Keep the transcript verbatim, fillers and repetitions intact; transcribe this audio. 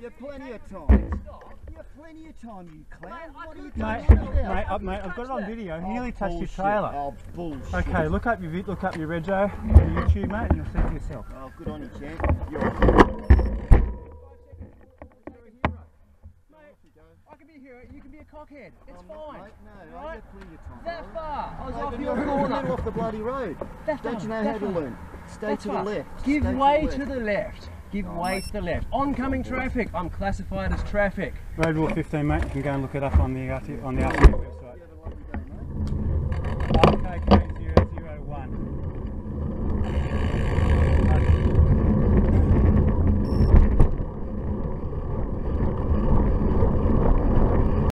You have plenty of time. You have plenty of time, you clown. What are you Mate, doing about? mate, uh, mate, I've got it on video. He Oh, nearly touched bullshit. your trailer. Oh, bullshit. Okay, look up your vid, look up your rego, your YouTube, mate, and you'll see for yourself. Oh, good on you, champ. You're a hero. I can be a hero, you can be a cockhead. It's Oh, fine. Mate, no, right? I have plenty of time. That far. I was Mate, off but your you're in the middle corner. off the bloody road. That Don't far. you know that how to far. learn? Stay That to far. the left. Give Stay way to to the the left. Give Oh, way mate. to the left. Oncoming traffic. I'm classified as traffic. Road Rule fifteen, mate. You can go and look it up on the R T, on the R K K website. You have a lovely day, mate. R K K